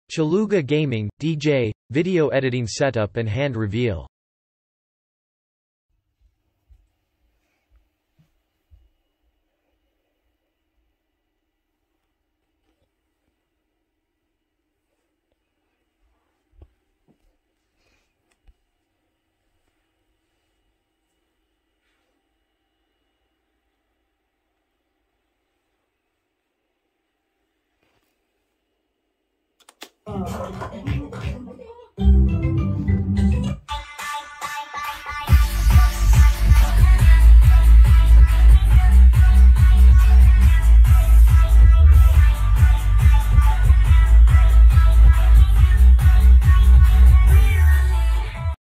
Chaluga Gaming, DJ, video editing setup and hand reveal.